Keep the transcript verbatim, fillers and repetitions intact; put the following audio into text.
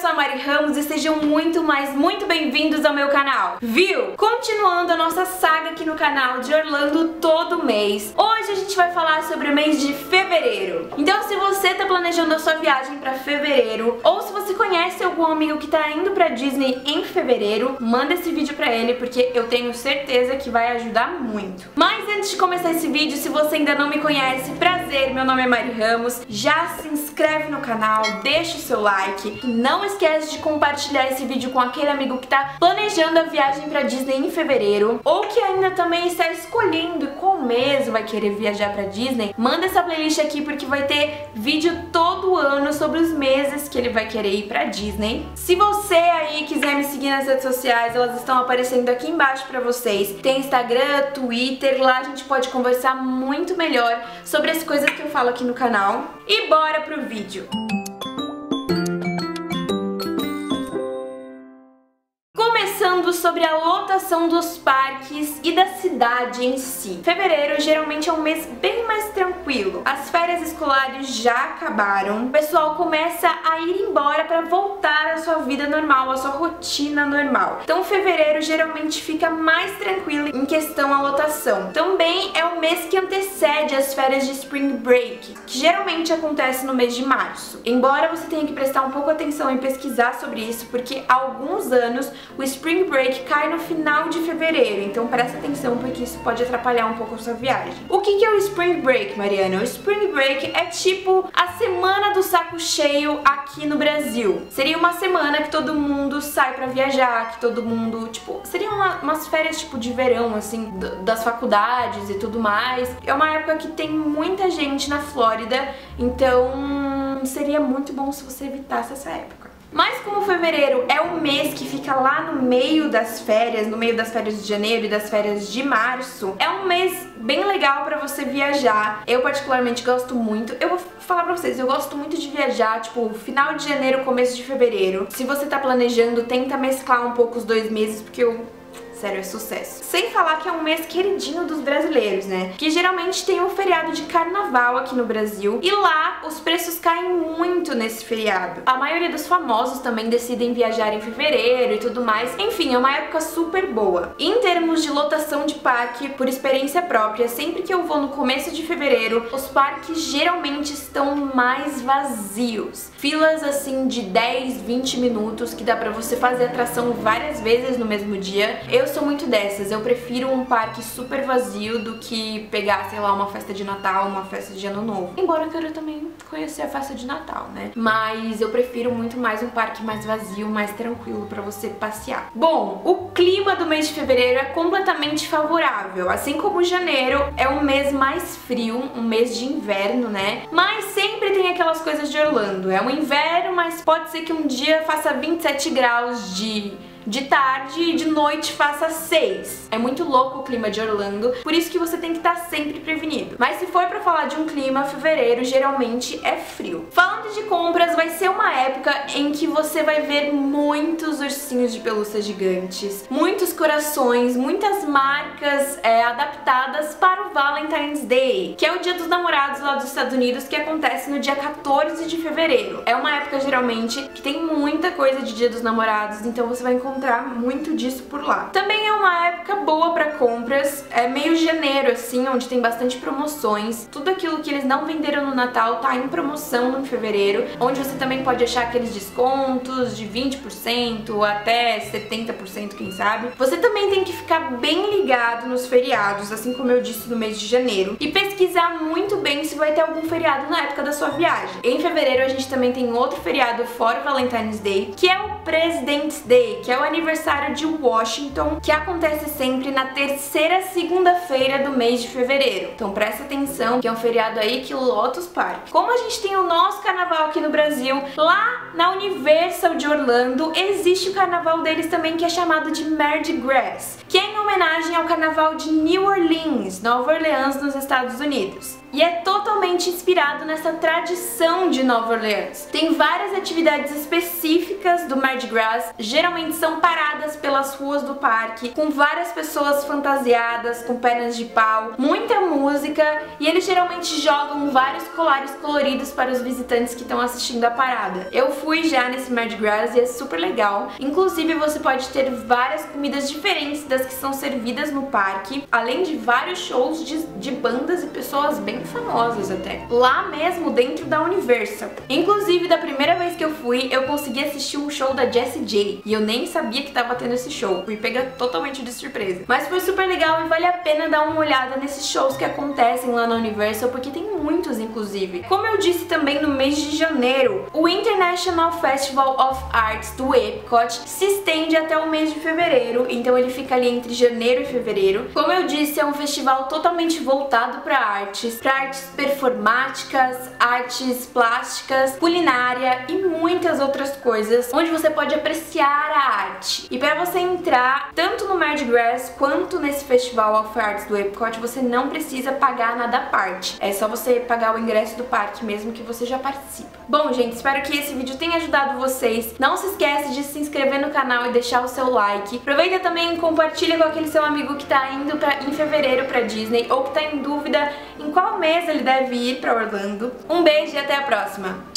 sou a Mari Ramos e sejam muito, mais muito bem-vindos ao meu canal. Viu? Continuando a nossa saga aqui no canal de Orlando todo mês. Hoje a gente vai falar sobre o mês de fevereiro. Então se você tá planejando a sua viagem pra fevereiro, ou se você conhece algum amigo que tá indo pra Disney em fevereiro, manda esse vídeo pra ele porque eu tenho certeza que vai ajudar muito. Mas antes de começar esse vídeo, se você ainda não me conhece, prazer, meu nome é Mari Ramos, já se inscreve no canal, deixa o seu like, não esquece de compartilhar esse vídeo com aquele amigo que tá planejando a viagem pra Disney em fevereiro, ou que ainda também está escolhendo qual mês vai querer viajar pra Disney. Manda essa playlist aqui porque vai ter vídeo todo ano sobre os meses que ele vai querer ir pra Disney. Se você aí quiser me seguir nas redes sociais, elas estão aparecendo aqui embaixo pra vocês. Tem Instagram, Twitter, lá a gente pode conversar muito melhor sobre as coisas que eu falo aqui no canal. E bora pro vídeo! Começando sobre a lotação dos parques e da cidade em si. Fevereiro geralmente é um mês bem mais tranquilo. As férias escolares já acabaram. O pessoal começa a ir embora para voltar à sua vida normal, à sua rotina normal. Então fevereiro geralmente fica mais tranquilo em questão à lotação. Também é o mês que antecede as férias de Spring Break, que geralmente acontece no mês de março. Embora você tenha que prestar um pouco atenção em pesquisar sobre isso, porque há alguns anos o Spring Break cai no final de fevereiro, então presta atenção porque isso pode atrapalhar um pouco a sua viagem. O que que é o Spring Break, Mariana? O Spring Break é tipo a semana do saco cheio aqui no Brasil. Seria uma semana que todo mundo sai pra viajar, que todo mundo, tipo, seriam uma, umas férias tipo de verão, assim, das faculdades e tudo mais. É uma época que tem muita gente na Flórida, então seria muito bom se você evitasse essa época. Mas como fevereiro é o mês que fica lá no meio das férias, no meio das férias de janeiro e das férias de março, é um mês bem legal pra você viajar. Eu particularmente gosto muito. Eu vou falar pra vocês, eu gosto muito de viajar, tipo, final de janeiro, começo de fevereiro. Se você tá planejando, tenta mesclar um pouco os dois meses, porque eu... sério, é sucesso. Sem falar que é um mês queridinho dos brasileiros, né? Que geralmente tem um feriado de carnaval aqui no Brasil e lá os preços caem muito nesse feriado. A maioria dos famosos também decidem viajar em fevereiro e tudo mais. Enfim, é uma época super boa. Em termos de lotação de parque, por experiência própria, sempre que eu vou no começo de fevereiro, os parques geralmente estão mais vazios. Filas assim de dez, vinte minutos que dá pra você fazer atração várias vezes no mesmo dia. Eu sou muito dessas, eu prefiro um parque super vazio do que pegar, sei lá, uma festa de Natal, uma festa de Ano Novo. Embora eu queira também conhecer a festa de Natal, né? Mas eu prefiro muito mais um parque mais vazio, mais tranquilo pra você passear. Bom, o clima do mês de fevereiro é completamente favorável. Assim como janeiro é um mês mais frio, um mês de inverno, né? Mas sempre tem aquelas coisas de Orlando. É um inverno, mas pode ser que um dia faça vinte e sete graus de... de tarde e de noite faça seis. É muito louco o clima de Orlando, por isso que você tem que estar sempre prevenido. Mas se for pra falar de um clima, fevereiro geralmente é frio. Falando de compras, vai ser uma época em que você vai ver muitos ursinhos de pelúcia gigantes, muitos corações, muitas marcas é, adaptadas para o Valentine's Day, que é o dia dos namorados lá dos Estados Unidos, que acontece no dia quatorze de fevereiro. É uma época geralmente que tem muita coisa de dia dos namorados, então você vai encontrar encontrar muito disso por lá. Também é uma época boa para compras, é meio janeiro assim, onde tem bastante promoções. Tudo aquilo que eles não venderam no Natal tá em promoção no fevereiro, onde você também pode achar aqueles descontos de vinte por cento até setenta por cento, quem sabe. Você também tem que ficar bem ligado nos feriados, assim como eu disse no mês de janeiro, e pesquisar muito bem se vai ter algum feriado na época da sua viagem. Em fevereiro a gente também tem outro feriado fora o Valentine's Day, que é o President's Day, que é o aniversário de Washington, que acontece sempre na terceira segunda-feira do mês de fevereiro. Então presta atenção que é um feriado aí que lota os parques. Como a gente tem o nosso carnaval aqui no Brasil, lá na Universal de Orlando existe o carnaval deles também, que é chamado de Mardi Gras, que é em homenagem ao carnaval de New Orleans, Nova Orleans, nos Estados Unidos. e é totalmente inspirado nessa tradição de Nova Orleans. Tem várias atividades específicas do Mardi Gras, geralmente são paradas pelas ruas do parque, com várias pessoas fantasiadas, com pernas de pau, muita música, e eles geralmente jogam vários colares coloridos para os visitantes que estão assistindo a parada. Eu fui já nesse Mardi Gras e é super legal. Inclusive você pode ter várias comidas diferentes das que são servidas no parque, além de vários shows de, de bandas e pessoas bem famosas até. Lá mesmo dentro da Universal. Inclusive da primeira vez que eu fui, eu consegui assistir um show da Jessie J e eu nem sabia que tava tendo esse show. Fui pega totalmente de surpresa. Mas foi super legal e vale a pena dar uma olhada nesses shows que acontecem lá na Universal, porque tem muitos inclusive. Como eu disse também, no mês de janeiro, o International Festival of Arts do Epcot se estende até o mês de fevereiro, então ele fica ali entre janeiro e fevereiro. Como eu disse, é um festival totalmente voltado para artes, para artes performáticas, artes plásticas, culinária e muitas outras coisas, onde você pode apreciar a arte. E para você entrar tanto no Mardi Gras quanto nesse Festival of Arts do Epcot, você não precisa pagar nada à parte. É só você pagar o ingresso do parque mesmo que você já participa. Bom, gente, espero que esse vídeo tenha ajudado vocês. Não se esquece de se inscrever no canal e deixar o seu like. Aproveita também e compartilha com aquele seu amigo que tá indo pra, em fevereiro pra Disney ou que tá em dúvida em qual mês ele deve ir pra Orlando. Um beijo e até a próxima!